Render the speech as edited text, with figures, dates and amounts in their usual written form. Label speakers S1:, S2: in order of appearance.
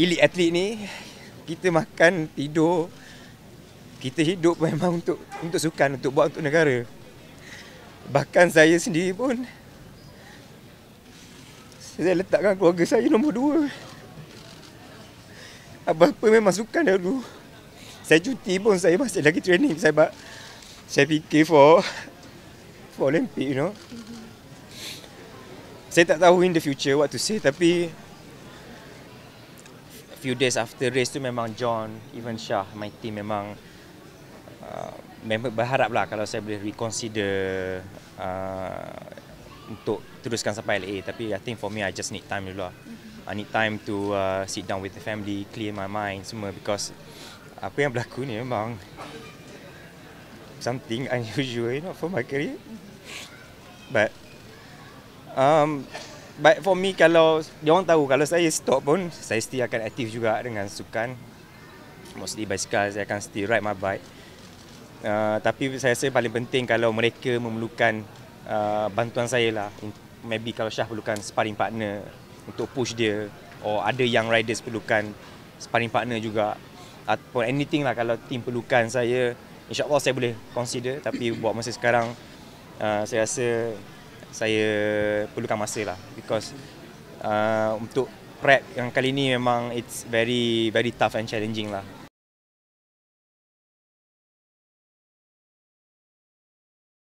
S1: elite atlet ni, kita makan, tidur, kita hidup memang untuk sukan, untuk buat untuk negara. Bahkan saya sendiri pun, saya letakkan keluarga saya nombor 2. Apa-apa memang sukan dahulu. Saya cuti pun saya masih lagi training. Saya fikir for Olimpik, you know. Saya tak tahu in the future what to say, tapi few days after race tu memang John, even Shah, my team memang memang berharap lah kalau saya boleh reconsider untuk teruskan sampai LA. Tapi I think for me I just need time dulu lah. I need time to sit down with the family, clear my mind semua, because apa yang berlaku ni memang something unusual, you know, for my career. But for me, kalau dia orang tahu kalau saya stop pun, saya still akan aktif juga dengan sukan. Mostly basikal, saya akan still ride my bike. Tapi saya rasa paling penting kalau mereka memerlukan bantuan saya lah. Maybe kalau Syah perlukan sparring partner untuk push dia, or ada young riders perlukan sparring partner juga, ataupun anything lah, kalau team perlukan saya, insyaAllah saya boleh consider. Tapi buat masa sekarang, saya rasa saya perlukan masa lah, because untuk prep yang kali ni memang it's very very tough and challenging lah.